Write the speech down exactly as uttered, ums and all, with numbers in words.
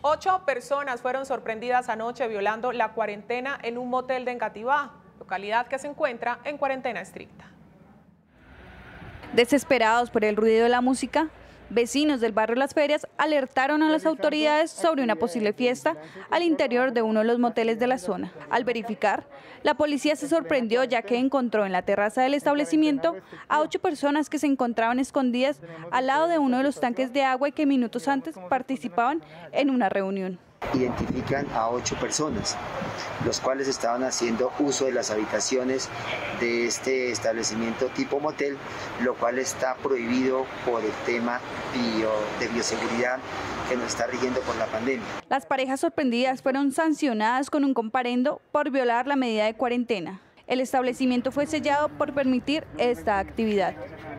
Ocho personas fueron sorprendidas anoche violando la cuarentena en un motel de Engativá, localidad que se encuentra en cuarentena estricta. Desesperados por el ruido de la música, vecinos del barrio Las Ferias alertaron a las autoridades sobre una posible fiesta al interior de uno de los moteles de la zona. Al verificar, la policía se sorprendió ya que encontró en la terraza del establecimiento a ocho personas que se encontraban escondidas al lado de uno de los tanques de agua y que minutos antes participaban en una reunión. Identifican a ocho personas, los cuales estaban haciendo uso de las habitaciones de este establecimiento tipo motel, lo cual está prohibido por el tema bio, de bioseguridad que nos está rigiendo por la pandemia. Las parejas sorprendidas fueron sancionadas con un comparendo por violar la medida de cuarentena. El establecimiento fue sellado por permitir esta actividad.